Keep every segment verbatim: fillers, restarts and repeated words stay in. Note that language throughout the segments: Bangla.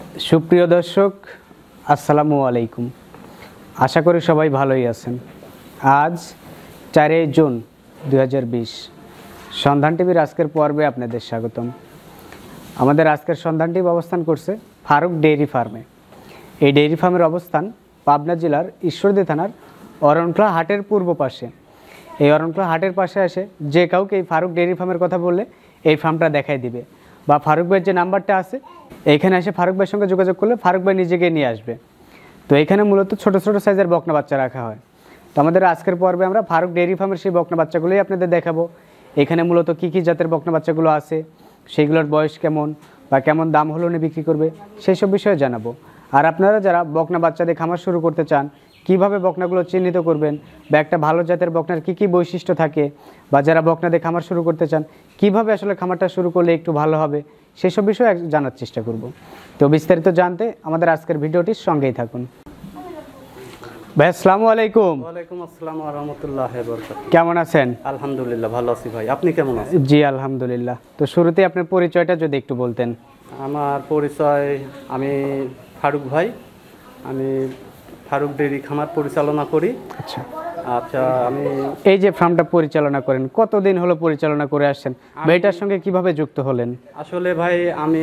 সুপ্রিয় দর্শক, আসসালামু আলাইকুম। আশা করি সবাই ভালোই আছেন। আজ চারই জুন দুই হাজার বিশ, সন্ধান টিভির আজকের পর্বে আপনাদের স্বাগতম। আমাদের আজকের সন্ধান টিভি অবস্থান করছে ফারুক ডেইরি ফার্মে। এই ডেইরি ফার্মের অবস্থান পাবনা জেলার ঈশ্বরদী থানার অরণখোলা হাটের পূর্ব পাশে। এই অরণখোলা হাটের পাশে এসে যে কাউকে এই ফারুক ডেইরি ফার্মের কথা বললে এই ফার্মটা দেখাই দিবে, বা ফারুক ভাইয়ের যে নাম্বারটা আছে এইখানে এসে ফারুক ভাইয়ের সঙ্গে যোগাযোগ করলে ফারুক ভাই নিজেকে নিয়ে আসবে। তো এখানে মূলত ছোট ছোট সাইজের বকনা বাচ্চা রাখা হয়। তো আমাদের আজকের পর্বে আমরা ফারুক ডেইরি ফার্মের সেই বকনা বাচ্চাগুলোই আপনাদের দেখাবো। এখানে মূলত কী কী জাতের বকনা বাচ্চাগুলো আছে, সেইগুলোর বয়স কেমন বা কেমন দাম হলে উনি বিক্রি করবে, সেই সব বিষয়ে জানাবো। আর আপনারা যারা বকনা বাচ্চাদের খামার শুরু করতে চান, কিভাবে বকনাগুলো চিহ্নিত করবেন, বা একটা ভালো জাতের বকনার কী কী বৈশিষ্ট্য থাকে, বা যারা বকনাদের খামার শুরু করতে চান কিভাবে আসলে খামারটা শুরু করলে একটু ভালো হবে, সেই সব বিষয়ে জানার চেষ্টা করব। তো বিস্তারিত জানতে আমাদের আজকের ভিডিওটির সঙ্গেই থাকুন। ভাই আসসালামু আলাইকুম। ওয়ালাইকুম আসসালাম ওয়া রাহমাতুল্লাহি ওয়া বারাকাতুহু। কেমন আছেন? আলহামদুলিল্লাহ ভালো আছি ভাই, আপনি কেমন আছেন? জি আলহামদুলিল্লাহ। তো শুরুতে আপনার পরিচয়টা যদি একটু বলতেন। আমার পরিচয়, আমি ফারুক ভাই, আমি ফারুক ডেইরি খামার পরিচালনা করি। আচ্ছা আচ্ছা, আমি এই যে ফার্মটা পরিচালনা করেন কতদিন হলো পরিচালনা করে আসছেন, ভাইটার সঙ্গে কিভাবে যুক্ত হলেন? আসলে ভাই আমি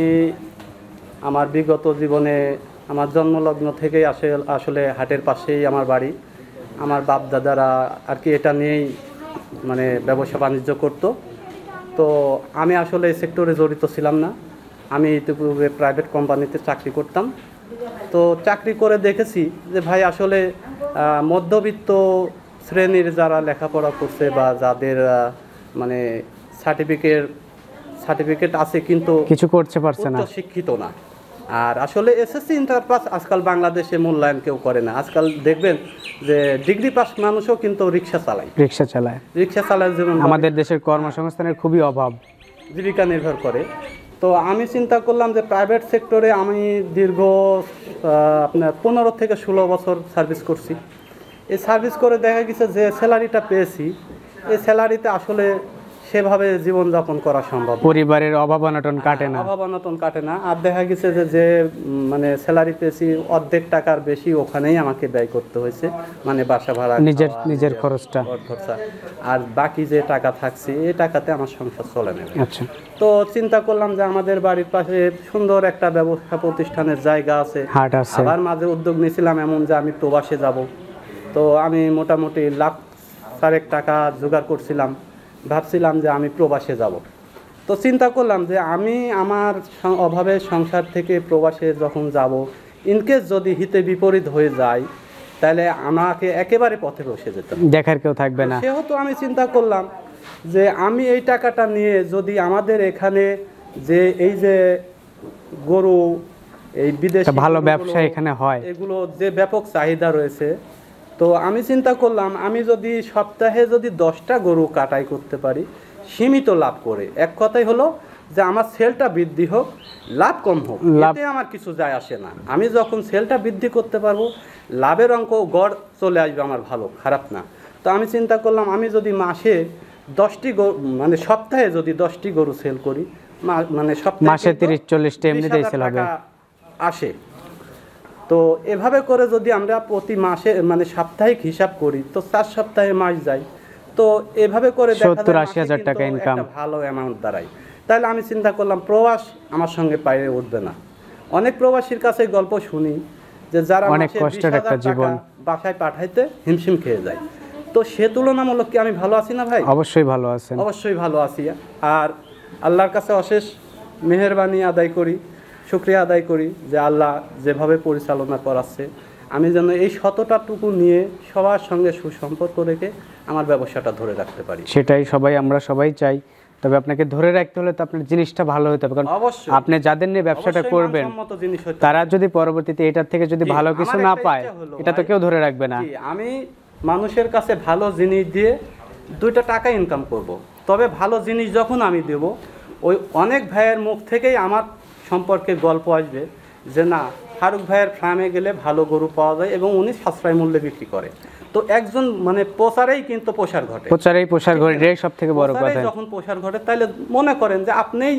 আমার বিগত জীবনে আমার জন্মলগ্ন থেকেই আসে আসলে হাটের পাশেই আমার বাড়ি। আমার বাপ দাদারা আর কি এটা নিয়েই মানে ব্যবসা বাণিজ্য করতো। তো আমি আসলে এই সেক্টরে জড়িত ছিলাম না। আমি ইতিপূর্বে প্রাইভেট কোম্পানিতে চাকরি করতাম। তো চাকরি করে দেখেছি যে ভাই আসলে মধ্যবিত্ত শ্রেণীর যারা লেখাপড়া করছে বা যাদের মানে সার্টিফিকেট সার্টিফিকেট আছে কিন্তু কিছু করতে পারছে না, শিক্ষিত না। আর আসলে এসএসসি ইন্টার পাস আজকাল বাংলাদেশে মূল্যায়ন কেউ করে না। আজকাল দেখবেন যে ডিগ্রি পাস মানুষও কিন্তু রিক্সা চালায় রিক্সা চালায় রিক্সা চালায় যেমন আমাদের দেশের কর্মসংস্থানের খুবই অভাব, জীবিকা নির্ভর করে। তো আমি চিন্তা করলাম যে প্রাইভেট সেক্টরে আমি দীর্ঘ আপনার পনেরো থেকে ষোলো বছর সার্ভিস করছি। এই সার্ভিস করে দেখা গেছে যে স্যালারিটা পেয়েছি, এই স্যালারিতে আসলে সেভাবে জীবনযাপন করা সম্ভব, পরিবারের অভাব অনটন কাটে না অভাব অনটন কাটে না। আর দেখা গেছে যে যে মানে স্যালারি পেয়েছি অর্ধেক টাকার বেশি ওখানেই আমাকে ব্যয় করতে হয়েছে, মানে বাসা ভাড়া, নিজের নিজের খরচটা, আর বাকি যে টাকা থাকছে এই টাকাতে আমার সংসার চলে নেবে। আচ্ছা, তো চিন্তা করলাম যে আমাদের বাড়ির পাশে সুন্দর একটা ব্যবসা প্রতিষ্ঠানের জায়গা আছে, হাট আছে। আবার মাঝে উদ্যোগ নিয়েছিলাম এমন যে আমি প্রবাসে যাব। তো আমি মোটামুটি লাখ চারেক টাকা জোগাড় করছিলাম, ভাবছিলাম যে আমি প্রবাসে যাব। তো চিন্তা করলাম যে আমি আমার অভাবের সংসার থেকে প্রবাসে যখন যাব, ইনকেস যদি হিতে বিপরীত হয়ে যায় তাহলে আমাকে একেবারে পথে বসে যেতে দেখার কেউ থাকবে না। সেহেতু আমি চিন্তা করলাম যে আমি এই টাকাটা নিয়ে যদি আমাদের এখানে যে এই যে গরু, এই বিদেশি ভালো ব্যবসা এখানে হয়, এগুলো যে ব্যাপক চাহিদা রয়েছে, তো আমি চিন্তা করলাম আমি যদি সপ্তাহে যদি দশটা গরু কাটাই করতে পারি সীমিত লাভ করে, এক কথাই হলো যে আমার সেলটা বৃদ্ধি হোক, লাভ কম হোক, এতে আমার কিছু যায় আসে না। আমি যখন সেলটা বৃদ্ধি করতে পারবো লাভের অঙ্ক গড় চলে আসবে আমার, ভালো খারাপ না। তো আমি চিন্তা করলাম আমি যদি মাসে দশটি গরু মানে সপ্তাহে যদি দশটি গরু সেল করি, মানে সপ্তাহে মাসে তিরিশ চল্লিশটা এমনিতেই সেল হবে আসে। তো এভাবে করে যদি আমরা প্রতি মাসে মানে সাপ্তাহিক হিসাব করি তো চার সপ্তাহে মাস যায়, তো এভাবে করে সত্তর আশি হাজার টাকা ইনকাম, ভালো অ্যামাউন্ট দাঁড়ায়। তাহলে আমি চিন্তা করলাম প্রবাস আমার সঙ্গে পায়ে উঠবে না। অনেক প্রবাসীর কাছে গল্প শুনি যে যারা অনেক কষ্টের একটা জীবন বাসায় পাঠাইতে হিমশিম খেয়ে যায়। তো সে তুলনামূলক কি আমি ভালো আছি না ভাই? অবশ্যই ভালো আছেন। অবশ্যই ভালো আছি। আর আল্লাহর কাছে অশেষ মেহেরবানি আদায় করি, শুকরিয়া আদায় করি যে আল্লাহ যেভাবে পরিচালনা করাচ্ছে আমি যেন এই শতটাটুকু নিয়ে সবার সঙ্গে সুসম্পর্ক রেখে আমার ব্যবসাটা ধরে রাখতে পারি। সেটাই সবাই আমরা সবাই চাই, তবে আপনাকে ধরে রাখতে হলে তো আপনার জিনিসটা ভালো হতে হবে, কারণ আপনি যাদের নিয়ে ব্যবসাটা করবেন তারা যদি পরবর্তীতে এটার থেকে যদি ভালো কিছু না পায় এটা তো কেউ ধরে রাখবে না। আমি মানুষের কাছে ভালো জিনিস দিয়ে দুইটা টাকা ইনকাম করব, তবে ভালো জিনিস যখন আমি দেব ওই অনেক ভাইয়ের মুখ থেকেই আমার সম্পর্কে গল্প আসবে যে না ফারুক ভাইয়ের ফার্মে গেলে ভালো গরু পাওয়া যায় এবং উনি সাশ্রয় মূল্যে বিক্রি করে। তো একজন মানে প্রচারেই কিন্তু প্রসার ঘটে, প্রচারেই প্রসার ঘটে, সব থেকে বড় কথা যখন প্রসার ঘটে তাহলে মনে করেন যে আপনিই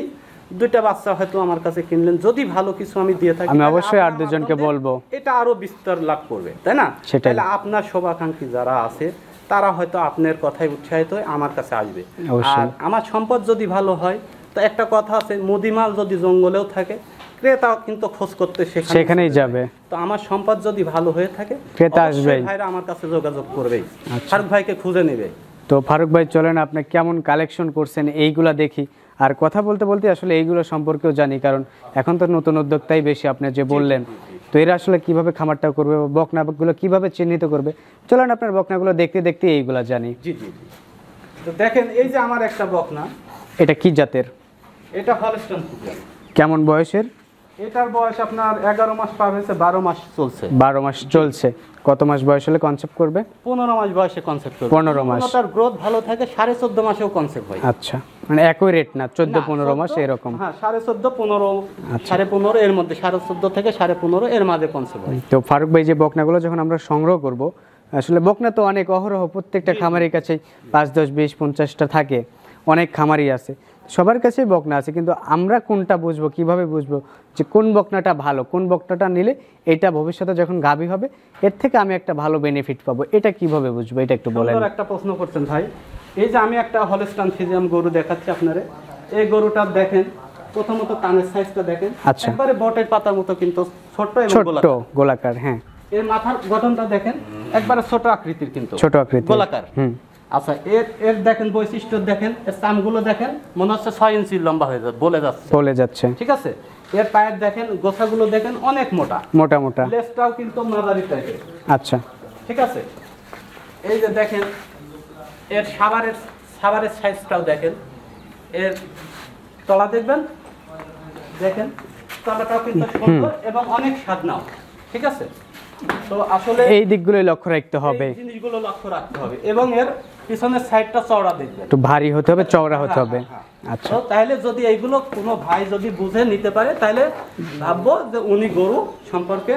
দুইটা বাচ্চা হয়তো আমার কাছে কিনলেন, যদি ভালো কিছু আমি দিয়ে থাকি আমি তাহলে অবশ্যই আর আপনার দুজনকে মাধ্যমে বলবো। এটা আরো বিস্তার লাভ করবে, তাই না? সেটাই। তাহলে আপনার শুভাকাঙ্ক্ষী যারা আছে তারা হয়তো আপনার কথায় উৎসাহিত হয়ে আমার কাছে আসবে। অবশ্যই। আর আমার সম্পদ যদি ভালো হয়, তো একটা কথা আছে, মুদিমাল যদি জঙ্গলেও থাকে ক্রেতা কিন্তু খোঁজ করতে সেখানে সেখানেই যাবে। তো আমার সম্পদ যদি ভালো হয়ে থাকে ক্রেতা অবশ্যই আসবেই। ভাইরা আমার কাছে যোগাযোগ করবেই, আচ্ছা। ফারুক ভাইকে খুঁজে নেবে। তো ফারুক ভাই চলেন আপনি কেমন কালেকশন করছেন এইগুলা দেখি। আর কথা বলতে বলতে আসলে এইগুলো সম্পর্কেও জানি, কারণ এখন তো নতুন উদ্যোক্তাই বেশি, আপনি যে বললেন। তো এরা আসলে কিভাবে খামারটা করবে বা বকনাগুলো কিভাবে চিহ্নিত করবে, চলেন আপনার বকনাগুলো দেখতে দেখতে এইগুলা জানি। জি জি জি। তো দেখেন এই যে আমার একটা বকনা, এটা কি জাতের? এটা হলস্টাইন ফ্রিজিয়ান। কেমন বয়সের? এটার বয়স আপনার এগারো মাস পার হয়েছে, বারো মাস চলছে। বারো মাস চলছে। কত মাস বয়স হলে কনসেপ্ট করবে? পনেরো মাস বয়সে কনসেপ্ট করবে। পনেরো মাস। তার গ্রোথ ভালো থাকে, সাড়ে চোদ্দ মাসেও কনসেপ্ট হয়। আচ্ছা, মানে একই রেট না, চোদ্দ না, পনেরো মাস চোদ্দ, এরকম। হ্যাঁ সাড়ে চোদ্দ পনেরো, আচ্ছা। সাড়ে পনেরো এর মধ্যে, সাড়ে চোদ্দ থেকে সাড়ে পনেরো এর মাঝে কনসেপ্ট হয়। তো ফারুক ভাই যে বকনাগুলো যখন আমরা সংগ্রহ করব, আসলে বকনা তো অনেক অহরহ প্রত্যেকটা খামারের কাছে পাঁচ দশ বিশ পঞ্চাশটা থাকে, অনেক খামারই আছে, সবার কাছেই বকনা আছে, কিন্তু আমরা কোনটা বুঝবো, কিভাবে বুঝবো যে কোন বকনাটা ভালো, কোন বকনাটা নিলে এটা ভবিষ্যতে যখন গাভী হবে এর থেকে আমি একটা ভালো বেনিফিট পাবো, এটা কিভাবে বুঝবো, এটা একটু বলেন। সুন্দর একটা প্রশ্ন করছেন ভাই। এই যে আমি একটা হলস্টাইন ফ্রিজিয়ান গরু দেখাচ্ছি আপনারে, এই গরুটা দেখেন, প্রথমত কানের সাইজটা দেখেন, আচ্ছা। একবারে বটের পাতার মতো কিন্তু ছোট এবং ছোট্ট গোলাকার। গোলাকার, হ্যাঁ। এর মাথার গঠনটা দেখেন, একবারে ছোট আকৃতির কিন্তু, ছোট আকৃতি, গোলাকার। হুম। আচ্ছা, এর এর দেখেন বৈশিষ্ট্য দেখেন, এর চামগুলো দেখেন, মনে হচ্ছে ছয় ইঞ্চি লম্বা হয়ে যাচ্ছে, বলে যাচ্ছে, বলে যাচ্ছে। ঠিক আছে। এর পায়ের দেখেন, গোছাগুলো দেখেন অনেক মোটা, মোটা মোটা। লেজটাও কিন্তু মাঝারি টাইপের, আচ্ছা। ঠিক আছে। এই যে দেখেন এর সাবারের সাবারের সাইজটাও দেখেন, এর তলা দেখবেন, দেখেন তলাটাও কিন্তু সুন্দর এবং অনেক স্বাদনাও, ঠিক আছে। তো আসলে এই দিকগুলোই লক্ষ্য রাখতে হবে, এই জিনিসগুলো লক্ষ্য রাখতে হবে, এবং এর পিছনের সাইডটা চওড়া দেখবেন, একটু ভারী হতে হবে, চওড়া হতে হবে। হ্যাঁ, হ্যাঁ। আচ্ছা। তো তাহলে যদি এইগুলো কোনো ভাই যদি বুঝে নিতে পারে, তাহলে ভাববো যে উনি গরু সম্পর্কে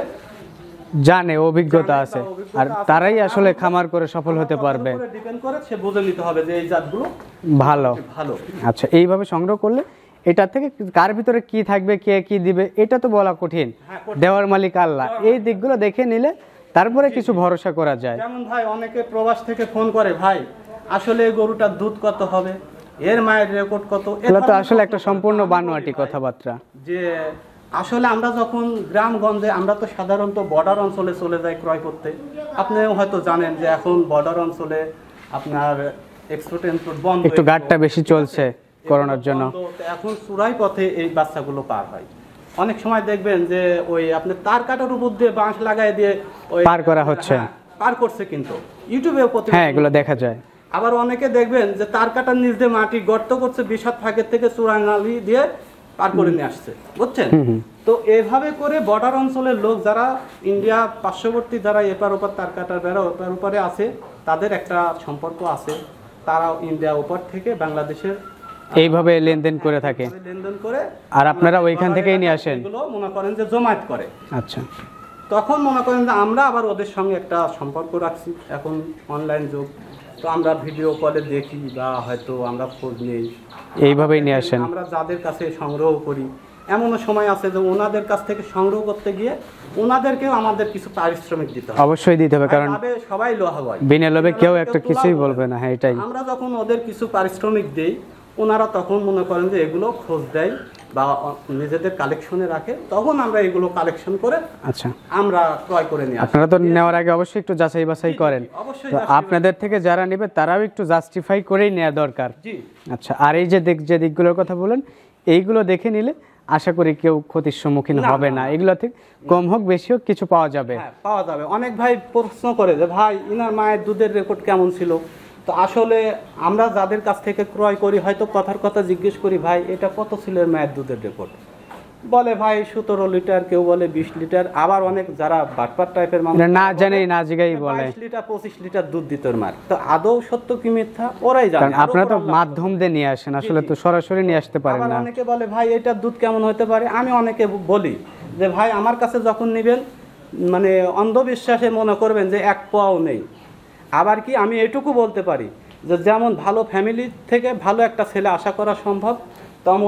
জানে, অভিজ্ঞতা আছে, আর তারাই আসলে খামার করে সফল হতে পারবে। ডিপেন্ড করে সে বুঝে নিতে হবে যে এই জাতগুলো ভালো। ভালো। আচ্ছা, এইভাবে সংগ্রহ করলে এটা থেকে কার ভিতরে কি থাকবে, কে কি দিবে, এটা তো বলা কঠিন, হ্যাঁ, কঠিন। দেওয়ার মালিক আল্লাহ। এই দিকগুলো দেখে নিলে তারপরে কিছু ভরসা করা যায়। যেমন ভাই অনেকে প্রবাস থেকে ফোন করে, ভাই আসলে এই গরুটার দুধ কত হবে, এর মায়ের রেকর্ড কত, এ এগুলো তো ধরনের আসলে একটা প্রশ্ন সম্পূর্ণ করে। আমি বলি বানোয়াটি ভাই, কথাবার্তা। যে আসলে আমরা যখন গ্রামগঞ্জে, আমরা তো সাধারণত বর্ডার অঞ্চলে চলে যাই ক্রয় করতে। আপনি হয়তো জানেন যে এখন বর্ডার অঞ্চলে আপনার এক্সপোর্ট ইম্পোর্ট বন্ধ, একটু গাড়টা বেশি চলছে করোনার জন্য। বন্ধ, তো এখন চূড়াই পথে এই বাচ্চাগুলো পার হয়। অনেক সময় দেখবেন যে ওই আপনি তার কাটার উপর দিয়ে বাঁশ লাগাই দিয়ে ওই পার করা হচ্ছে। হ্যাঁ, পার করছে, কিন্তু ইউটিউবে হ্যাঁ, এগুলো দেখা যায়। আবার অনেকে দেখবেন যে তার কাটার নিচ দিয়ে মাটি গর্ত করছে, বিষাদ ফাঁকের থেকে চূড়াঙ্গালি দিয়ে পার করে নিয়ে আসছে, বুঝছেন। তো এভাবে করে বর্ডার অঞ্চলের লোক যারা ইন্ডিয়া পার্শ্ববর্তী, যারা এপার ওপার তার কাটার বেড়া ওপার ওপারে আছে, তাদের একটা সম্পর্ক আছে, তারা ইন্ডিয়া ওপার থেকে বাংলাদেশের এইভাবে লেনদেন করে থাকে, লেনদেন করে, আর আপনারা ওইখান থেকেই নিয়ে আসেন। এগুলো মনে করেন যে জমায়েত করে। আচ্ছা। তখন মনে করেন যে আমরা আবার ওদের সঙ্গে একটা সম্পর্ক রাখছি, এখন অনলাইন যুগ, তো আমরা ভিডিও কলে দেখি বা হয়তো আমরা খোঁজ নেই, এইভাবেই নিয়ে আসেন। আমরা যাদের কাছে সংগ্রহ করি, এমনও সময় আছে যে ওনাদের কাছ থেকে সংগ্রহ করতে গিয়ে ওনাদেরকেও আমাদের কিছু পারিশ্রমিক দিতে হবে। অবশ্যই দিতে হবে, কারণ তবে সবাই লোহা হয়, বিনা লোভে কেউ একটা কিছুই বলবে না। হ্যাঁ, এটাই। আমরা যখন ওদের কিছু পারিশ্রমিক দেই, ওনারা তখন মনে করেন যে এগুলো খোঁজ দেয় বা নিজেদের কালেকশনে রাখে, তখন আমরা এগুলো কালেকশন করে আচ্ছা, আমরা ক্রয় করে নিয়ে আসি। আপনারা তো নেওয়ার আগে অবশ্যই একটু যাচাই বাছাই করেন, অবশ্যই তো justify- আপনাদের থেকে যারা নেবে তারাও একটু জাস্টিফাই করেই নেওয়া দরকার। জি। আচ্ছা, আর এই যে দিক যে দিকগুলোর কথা বলেন, এইগুলো দেখে নিলে আশা করি কেউ ক্ষতির সম্মুখীন না, হবে না। এগুলো থেকে কম হোক বেশি হোক কিছু পাওয়া যাবে। হ্যাঁ, পাওয়া যাবে। অনেক ভাই প্রশ্ন করে যে ভাই ইনার মায়ের দুধের রেকর্ড কেমন ছিল, তো আসলে আমরা যাদের কাছ থেকে ক্রয় করি হয়তো কথার কথা জিজ্ঞেস করি, ভাই এটা কত ছিল এর মায়ের দুধের রেকর্ড, বলে ভাই সতেরো লিটার, কেউ বলে বিশ লিটার, আবার অনেক যারা বাটপার টাইপের মানুষ এটা না জানেই না জিগাই বলে, বাইশ লিটার পঁচিশ লিটার দুধ দিত এর মার। তো আদৌ সত্য কি মিথ্যা ওরাই জানে, কারণ আর আপনারা তো ওপর আল্লাহ মাধ্যম দিয়ে নিয়ে আসেন, আসলে তো সরাসরি নিয়ে আসতে পারেন আবার না। অনেকে বলে ভাই এটার দুধ কেমন হতে পারে, আমি অনেকে বলি যে ভাই আমার কাছে যখন নেবেন মানে অন্ধবিশ্বাসে মনে করবেন যে এক পোয়াও নেই। আবার কি আমি এটুকু বলতে পারি যে যেমন ভালো ফ্যামিলি থেকে ভালো একটা ছেলে আশা করা সম্ভব, তেমন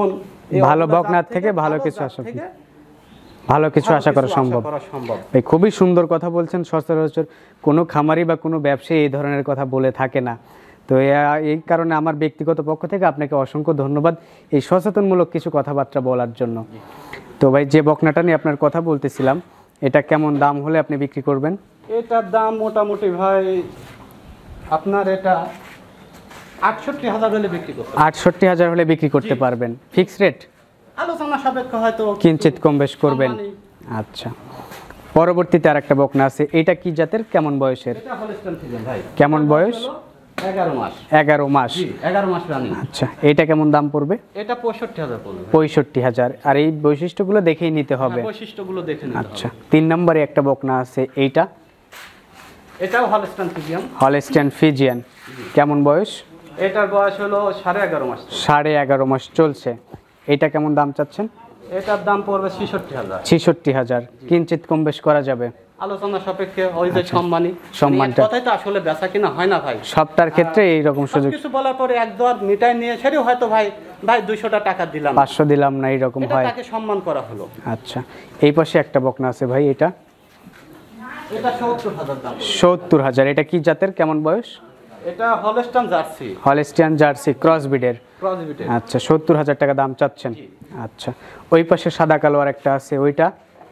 এই ভালো অবলা বকনার জাত থেকে ভালো ভালো কিছু জাত আশা থেকে ভালো কিছু ভালো আশা করা কিছু সম্ভব। করা সম্ভব। ভাই খুবই সুন্দর কথা বলছেন, সচরাচর কোনো খামারি বা কোনো ব্যবসায়ী এই ধরনের কথা বলে থাকে না। তো এ- এই কারণে আমার ব্যক্তিগত পক্ষ থেকে আপনাকে অসংখ্য ধন্যবাদ এই সচেতনমূলক কিছু কথাবার্তা বলার জন্য। তো ভাই যে বকনাটা নিয়ে আপনার কথা বলতেছিলাম, এটা কেমন দাম হলে আপনি বিক্রি করবেন? এটার দাম মোটামুটি ভাই আপনার এটা আটষট্টি হাজার হলে বিক্রি করতে পারবেন। আটষট্টি হাজার হলে বিক্রি করতে পারবেন, ফিক্স রেট? আলোচনা সাপেক্ষ হয়তো কিঞ্চিত কম বেশ করবেন। সম্মানী। আচ্ছা, পরবর্তীতে আর একটা বকনা আছে, এটা কি জাতের, কেমন বয়সের? এটা হলস্টাইন ফ্রিজিয়ান ভাই। কেমন বয়স? এগারো মাস। এগারো মাস। জি, এগারো মাস রানিং। আচ্ছা, এটা কেমন দাম পড়বে? এটা পঁয়ষট্টি হাজার পড়বে ভাই। পঁয়ষট্টি হাজার। আর এই বৈশিষ্ট্যগুলো দেখেই নিতে হবে। হ্যাঁ, বৈশিষ্ট্যগুলো দেখে নিতে আচ্ছা, হবে। তিন নম্বরে একটা বকনা আছে, এইটা এটাও হলস্টাইন ফ্রিজিয়ান। হলস্টিয়ান ফ্রিজিয়ান, কেমন বয়স? এটার বয়স হলো সাড়ে এগারো মাস। সাড়ে এগারো মাস চলছে। এটা কেমন দাম চাচ্ছেন? এটার দাম পড়বে ছেষট্টি হাজার। ছেষট্টি হাজার, কিঞ্চিত কম বেশ করা যাবে। আলোচনা সাপেক্ষে ওই যে সম্মানী সম্মানটা। মানে এক কথাই তো আসলে বেচা কিনা হয় না ভাই। সবটার ক্ষেত্রে এইরকম সুযোগ, কিছু বলার পরে এক দর মিটাই নিয়ে সেটাও হয়তো ভাই ভাই দুইশোটা টাকা দিলাম, পাঁচশো দিলাম না, এইরকম এটা হয়। তাকে সম্মান করা হলো। আচ্ছা, এই পাশে একটা বকনা আছে ভাই, এটা এটা সত্তর হাজার দাম। সত্তর হাজার। এটা কি জাতের, কেমন বয়স? এটা Holstein Jersey Holstein Jersey cross বিডের। ক্রস বিটের। আচ্ছা, সত্তর হাজার টাকা দাম চাচ্ছেন। আচ্ছা, ওই পাশে সাদা কালো আর একটা আছে, ওইটা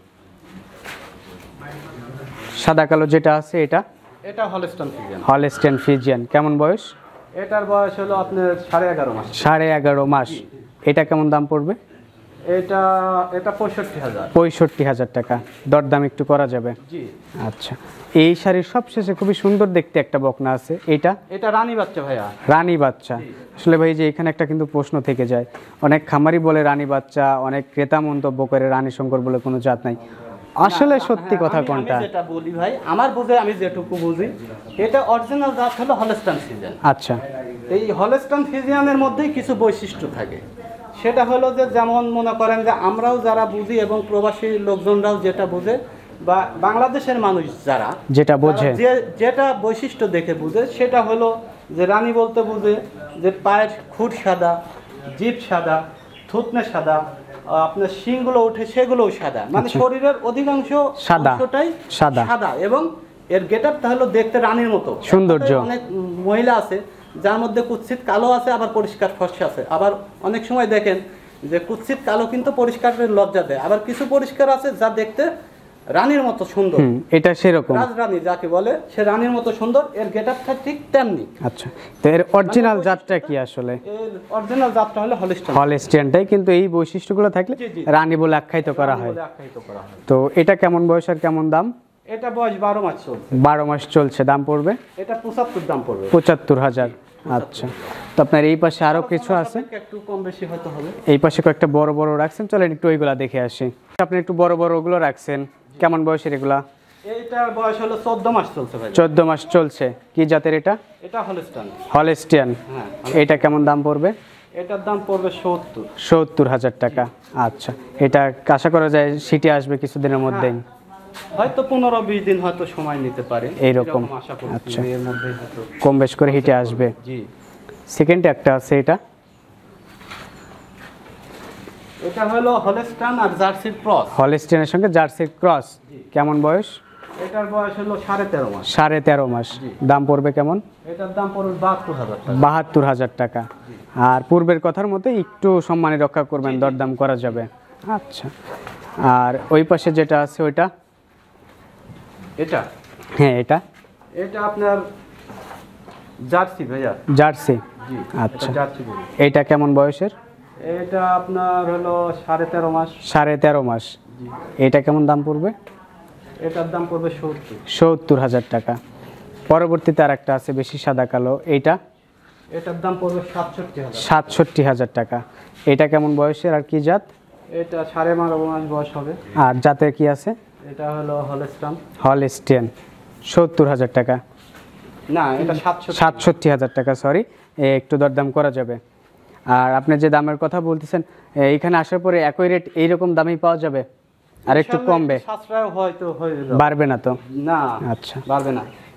সাদা কালো যেটা আছে, এটা এটা হলস্টাইন ফ্রিজিয়ান। হলস্টিয়ান ফ্রিজিয়ান, কেমন বয়স? এটার বয়স হলো আপনার সাড়ে এগারো মাস। সাড়ে এগারো মাস। এটা কেমন দাম পড়বে? এটা এটা পঁয়ষট্টি হাজার। পঁয়ষট্টি হাজার টাকা, দরদাম একটু করা যাবে। জি, আচ্ছা, এই শাড়ির সবশেষে খুবই সুন্দর দেখতে একটা বকনা আছে, এটা এটা রানী বাচ্চা ভাইয়া। রানী বাচ্চা। আসলে ভাই যে এখানে একটা কিন্তু প্রশ্ন থেকে যায়, অনেক খামারি বলে রানী বাচ্চা, অনেক ক্রেতা মন্তব্য করে রানী শঙ্কর বলে কোনো জাত নাই। আসলে সত্যি হ্যাঁ, কথা আমি- কোনটা? আমি যেটা বলি ভাই, আমার বুঝে আমি যেটুকু বুঝি, এটা অরিজিনাল জাত হলো হলস্টাইন ফ্রিজিয়ান। আচ্ছা, এই হলস্টাইন ফ্রিজিয়ানের মধ্যেই কিছু বৈশিষ্ট্য থাকে। সেটা হলো যে যেমন মনে করেন যে আমরাও যারা বুঝি এবং প্রবাসী লোকজনরাও যেটা বুঝে বা বাংলাদেশের মানুষ যারা যেটা বোঝে। তারা যে যেটা বৈশিষ্ট্য দেখে বুঝে সেটা হলো যে রানী বলতে বুঝে যে পায়ের খুঁট সাদা, জিভ সাদা, থুতনে সাদা, আহ, আপনার শিংগুলো ওঠে সেগুলোও সাদা, মানে শরীরের অধিকাংশ সাদা, অংশটাই সাদা। সাদা এবং এর গেটআপটা হলো দেখতে রানীর মতো। সৌন্দর্য। অনেক মহিলা আছে যার মধ্যে কুৎসিত কালো আছে, আবার পরিষ্কার ফর্সা আছে। আবার অনেক সময় দেখেন যে কুৎসিত কালো কিন্তু পরিষ্কারের লজ্জা দেয়, আবার কিছু পরিষ্কার আছে যা দেখতে রানীর মতো সুন্দর। হুম, এটা সেরকম। রাজরানী যাকে বলে সে রানীর মতো সুন্দর, এর গেটআপটা ঠিক তেমনি। আচ্ছা, তো এর অরিজিনাল জাতটা কি আসলে? এর অরিজিনাল জাতটা হলো হলস্টাইন হলস্টিয়ানটাই, কিন্তু এই বৈশিষ্ট্যগুলো থাকলে জি, জি। রানী বলে আখ্যায়িত করা হয়। বলে আখ্যায়িত করা হয়। তো এটা কেমন বয়স আর কেমন দাম? এটা বয়স বারো মাস চলছে। বারো মাস চলছে, দাম পড়বে এটা পঁচাত্তর দাম পড়বে। পঁচাত্তর হাজার। আচ্ছা, তো আপনার এই পাশে আরো কিছু আছে, একটু কম বেশি হয়তো হবে। এই পাশে কয়েকটা বড় বড় রাখছেন, চলেন একটু ওইগুলা দেখে আসি। আপনি একটু বড় বড় ওগুলো রাখছেন, কেমন বয়সের এগুলা? এইটার বয়স হলো চোদ্দ মাস চলছে ভাই। চোদ্দ মাস চলছে। কি জাতের এটা? এটা হলস্টাইন। হলস্টিয়ান। হ্যাঁ, এটা কেমন দাম পড়বে? এটার দাম পড়বে সত্তর। সত্তর হাজার টাকা। আচ্ছা, এটা আশা করা যায় সিটি আসবে কিছুদিনের মধ্যেই। হয়তো পনেরো বিশ দিন হয়তো সময় নিতে পারে, এইরকম। আশা করছি আচ্ছা। যে এর মধ্যেই হয়তো। কম বেশ করে হিটে আসবে। জি, সেকেন্ডে একটা আছে, এটা এটা হলো হলস্টাইন আর জার্সির ক্রস। হলস্টিয়ানের সঙ্গে জার্সির ক্রস, কেমন বয়স? এটার বয়স হলো সাড়ে তেরো মাস। সাড়ে তেরো মাস। দাম পড়বে কেমন? এটার দাম পড়বে বাহাত্তর হাজার টাকা। বাহাত্তর হাজার টাকা। আর পূর্বের কথার মতো একটু সম্মানী রক্ষা করবেন, দরদাম করা যাবে। আচ্ছা, আর ওই পাশে যেটা আছে ওইটা? এটা হ্যাঁ, এটা এটা আপনার জার্সি ভাইয়া। জার্সি। জি, আচ্ছা, এটা জার্সি গরু। এইটা কেমন বয়সের? এটা আপনার হলো সাড়ে তেরো মাস। সাড়ে তেরো মাস। জি, এটা কেমন দাম পড়বে? এটার দাম পড়বে সত্তর। সত্তর হাজার টাকা। পরবর্তীতে আর একটা আছে বেশি সাদা কালো, এইটা এটার দাম পড়বে সাতষট্টি হাজার। সাতষট্টি হাজার টাকা। এটা কেমন বয়সের আর কি জাত? এটা সাড়ে বারো মাস বয়স হবে। আর জাতে কি আছে? এটা হলো হলস্টাইন। হলস্টিয়ান। সত্তর হাজার টাকা। না, এটা সাতষট্টি। সাতষট্টি হাজার টাকা, সরি, একটু দরদাম করা যাবে। আর আপনি যে দামের কথা বলতেছেন, এইখানে আসার পরে একই রেট এইরকম দামেই পাওয়া যাবে, আর একটু কমবে? সাশ্রয় হয়তো হয়ে যাবে। বাড়বে না তো? না, আচ্ছা, বাড়বে না।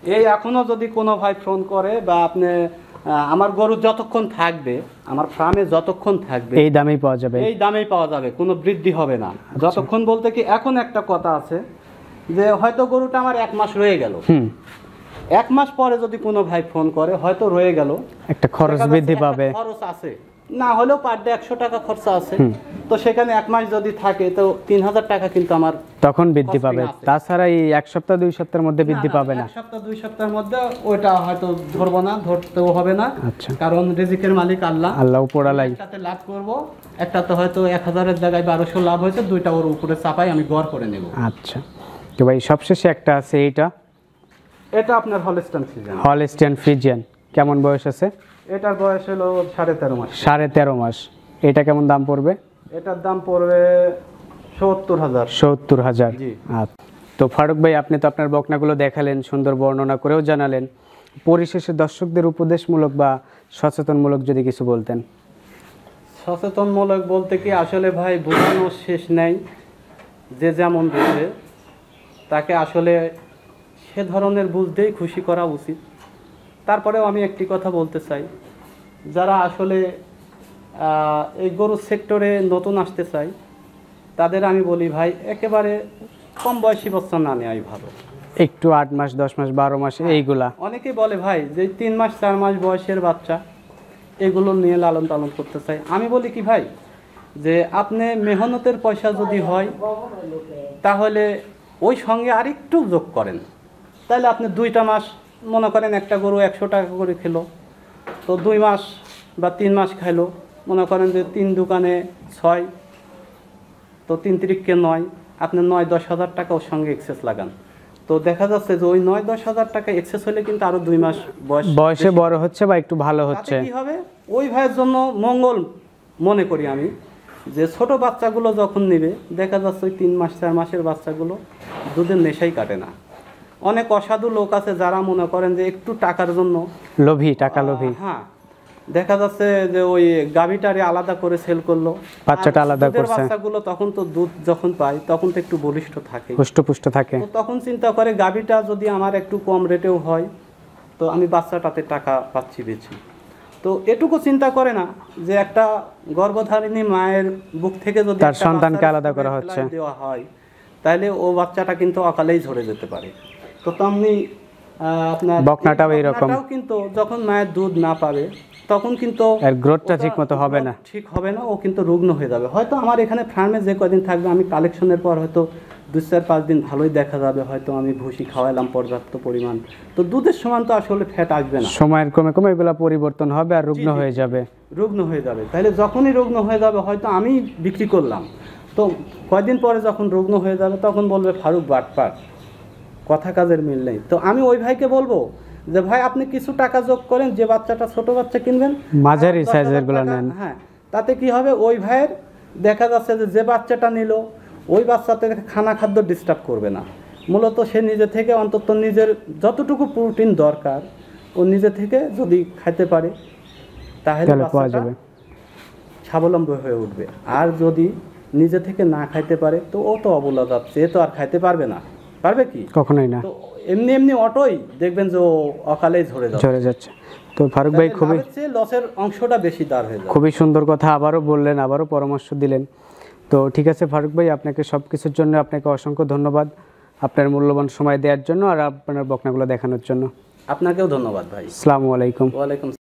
এই এখনো যদি কোনো ভাই ফোন করে বা আপনি আহ, আমার গরু যতক্ষণ থাকবে, আমার ফার্মে যতক্ষণ থাকবে এই দামেই পাওয়া যাবে। এই দামেই পাওয়া যাবে, কোনো বৃদ্ধি হবে না। যতক্ষণ বলতে কি, এখন একটা কথা আছে যে হয়তো গরুটা আমার এক মাস রয়ে গেল, হুম, এক মাস পরে যদি কোনো ভাই ফোন করে, হয়তো রয়ে গেল, একটা খরচ দেখা যাচ্ছে বৃদ্ধি একটা পাবে। খরচ আছে, না হলেও পার ডে একশো টাকা খরচা আছে, তো সেখানে এক মাস যদি থাকে তো তিন হাজার টাকা কিন্তু আমার তখন বৃদ্ধি costing পাবে। আছে। তাছাড়া এই এক সপ্তাহ দুই সপ্তাহের মধ্যে বৃদ্ধি না, না, পাবে না। এক সপ্তাহ দুই সপ্তাহের মধ্যে ওইটা হয়তো ধরবো না, ধরতেও হবে না। আচ্ছা। কারণ রিজিকের মালিক আল্লাহ। আল্লাহ উপরালাই। একটাতে লাভ করব, একটাতে হয়তো এক হাজারের জায়গায় বারোশো লাভ হয়েছে, দুইটা ওর উপরে চাপাই আমি গড় করে নেব। আচ্ছা, তো ভাই সবশেষে একটা আছে, এইটা এটা আপনার হলস্টাইন ফ্রিজিয়ান। হলস্টাইন ফ্রিজিয়ান, কেমন বয়স আছে? এটার বয়স হলো সাড়ে তেরো মাস। সাড়ে তেরো মাস। এটা কেমন দাম পড়বে? এটার দাম পড়বে সত্তর হাজার। সত্তর হাজার। জি। আচ্ছা, তো ফারুক ভাই আপনি তো আপনার বকনাগুলো দেখালেন, সুন্দর বর্ণনা করেও জানালেন। পরিশেষে দর্শকদের উপদেশমূলক বা সচেতনমূলক যদি কিছু বলতেন। সচেতনমূলক বলতে কি, আসলে ভাই বোঝানোর শেষ নেই। যে যেমন বুঝে তাকে আসলে সে ধরনের বুঝতেই খুশি করা উচিত। তারপরেও আমি একটি কথা বলতে চাই, যারা আসলে আহ, এই গরুর সেক্টরে নতুন আসতে চাই, তাদের আমি বলি ভাই একেবারে কম বয়সী বাচ্চা না নেওয়াই ভালো। একটু আট মাস দশ মাস বারো মাস এইগুলা অনেকেই বলে ভাই যে তিন মাস চার মাস বয়সের বাচ্চা এগুলো নিয়ে লালন পালন করতে চাই। আমি বলি কি ভাই, যে আপনি মেহনতের পয়সা যদি হয় তাহলে ওই সঙ্গে আরেকটু যোগ করেন, তাহলে আপনি দুইটা মাস মনে করেন একটা গরু একশো টাকা করে খেলো, তো দুই মাস বা তিন মাস খাইলো, মনে করেন যে তিন দোকানে ছয়, তো তিন তিরিককে নয়, আপনি নয় দশ হাজার টাকা ওর সঙ্গে এক্সেস লাগান, তো দেখা যাচ্ছে যে ওই নয় দশ হাজার টাকা এক্সেস হলে কিন্তু আরো দুই মাস বয়স বয়সে বেশি। বড় হচ্ছে বা একটু ভালো তাতে হচ্ছে। কি হবে, ওই ভাইয়ের জন্য মঙ্গল মনে করি আমি, যে ছোট বাচ্চাগুলো যখন নেবে দেখা যাচ্ছে ওই তিন মাস চার মাসের বাচ্চাগুলো দুধের নেশাই কাটে না। অনেক অসাধু লোক আছে যারা মনে করেন যে একটু টাকার জন্য, লোভী, টাকা লোভী। আহ, হ্যাঁ, দেখা যাচ্ছে যে ওই গাভীটারে আলাদা করে সেল করলো, বাচ্চাটা আর আলাদা দুধের করছে। বাচ্চাগুলো তখন তো দুধ যখন পায় তখন তো একটু বলিষ্ঠ থাকে, হুষ্টপুষ্ট থাকে। তো তখন চিন্তা করে গাভীটা যদি আমার একটু কম রেটেও হয় তো আমি বাচ্চাটাতে টাকা পাচ্ছি বেশি। তো এটুকু চিন্তা করে না যে একটা গর্ভধারিণী মায়ের বুক থেকে যদি তার একটা সন্তানকে বাচ্চার আলাদা করা স্তনের হচ্ছে। সেলাই দেওয়া হয় তাহলে ও বাচ্চাটা কিন্তু অকালেই ঝরে যেতে পারে। তো তেমনি আহ, আপনার বকনাটাও এই এইরকম। বকনাটাও কিন্তু যখন মায়ের দুধ না পাবে তখন কিন্তু এর গ্রোথটা ওটা ঠিক মতো হবে না। growth ঠিক হবে না, ও কিন্তু রুগ্ন হয়ে যাবে। হয়তো আমার এখানে ফার্মে যে কদিন থাকবে আমি কালেকশনের পর হয়তো দুই চার পাঁচ দিন ভালোই দেখা যাবে, হয়তো আমি ভুসি খাওয়াইলাম পর্যাপ্ত পরিমাণ, তো দুধের সমান তো আসলে ফ্যাট আসবে না, সময়ের ক্রমে ক্রমে এগুলা পরিবর্তন হবে আর রুগ্ন জি, জি, হয়ে জি। যাবে। রুগ্ন হয়ে যাবে। তাহলে যখনই রুগ্ন হয়ে যাবে হয়তো আমি বিক্রি করলাম, তো কয়দিন পরে যখন রুগ্ন হয়ে যাবে তখন বলবে ফারুক বাটপার, কথা কাজের মিল নেই। তো আমি ওই ভাইকে বলবো যে ভাই আপনি কিছু টাকা যোগ করেন, যে বাচ্চাটা ছোট বাচ্চা কিনবেন মাঝারি আর দশ হাজার সাইজের গুলো টাকা, নেন। হ্যাঁ, তাতে কি হবে ওই ভাইয়ের দেখা যাচ্ছে যে যে বাচ্চাটা নিল ওই বাচ্চাতে খানা খাদ্য ডিস্টার্ব করবে না। মূলত সে নিজে থেকে অন্তত নিজের যতটুকু প্রোটিন দরকার ও নিজে থেকে যদি খাইতে পারে তাহলে তাহলে পাওয়া বাচ্চাটা যাবে। স্বাবলম্বী হয়ে উঠবে। আর যদি নিজে থেকে না খাইতে পারে তো ও তো অবলা যাচ্ছে, এ তো আর খাইতে পারবে না, পারবে কি? কখনোই না, তো এমনি এমনি অটোই দেখবেন যে ও অকালেই ঝরে যাবে। ঝরে যাচ্ছে। তো ফারুক ভাই তাহলে খুবই লাভের চেয়ে লসের অংশটা বেশি দাঁড় হয়ে যাবে। খুবই সুন্দর কথা আবারও বললেন, আবারও পরামর্শ দিলেন। তো ঠিক আছে ফারুক ভাই, আপনাকে সব কিছুর জন্য আপনাকে অসংখ্য ধন্যবাদ, আপনার মূল্যবান সময় দেওয়ার জন্য আর আপনার বকনাগুলো দেখানোর জন্য। আপনাকেও ধন্যবাদ ভাই। আসসালামু আলাইকুম। ওয়ালাইকুম